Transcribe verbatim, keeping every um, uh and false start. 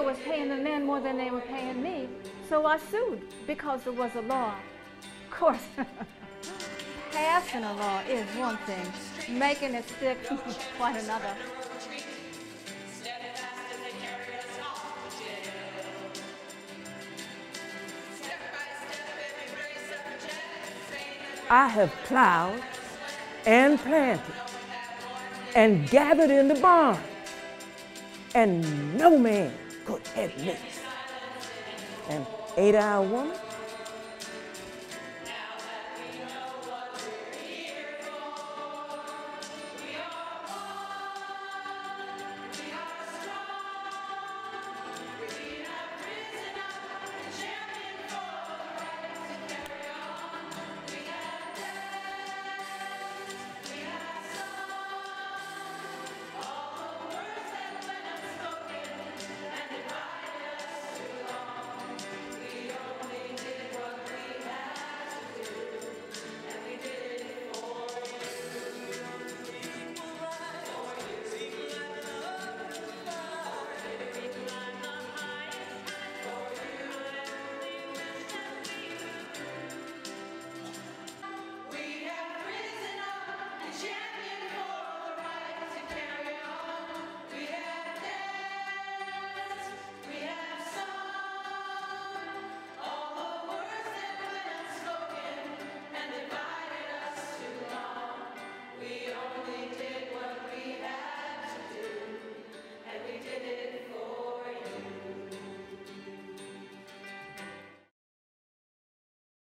was paying the men more than they were paying me, so I sued because there was a law. Of course, passing a law is one thing, making it stick is quite another. I have plowed and planted and gathered in the barn, and no man could admit. An eight-hour woman